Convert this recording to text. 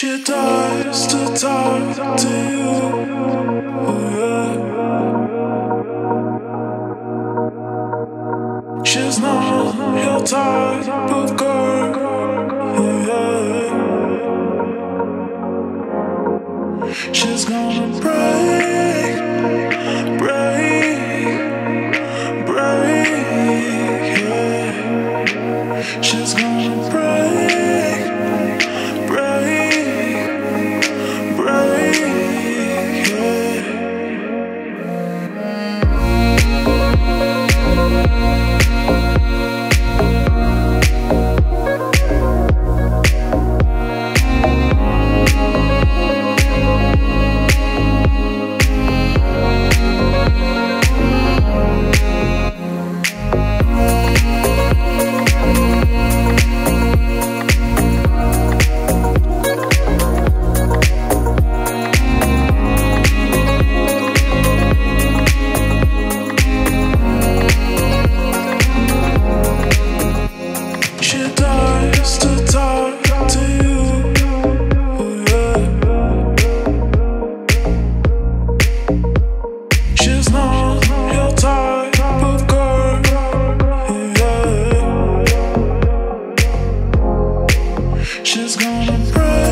She tries to talk to you, oh yeah. She's not your type of girl, oh yeah. She's gonna break, yeah. She's gonna break. She's gonna break.